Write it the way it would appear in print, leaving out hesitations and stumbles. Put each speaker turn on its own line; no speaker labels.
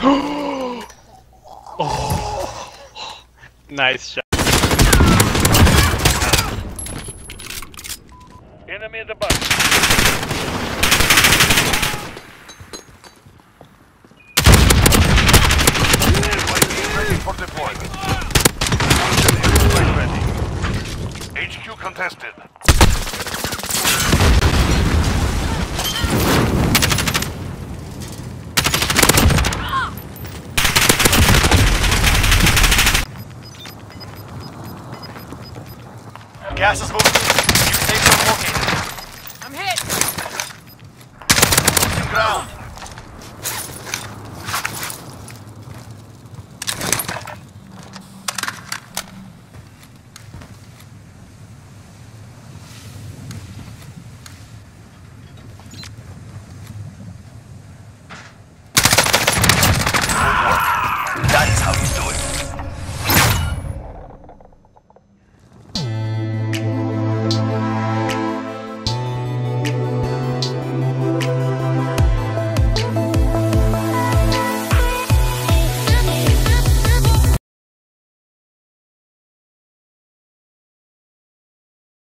Oh, nice shot.
Enemy at the bus.
Ready for deployment. Ready. HQ contested.
Gas is moving. New safe zone located.
I'm hit!
Losing ground.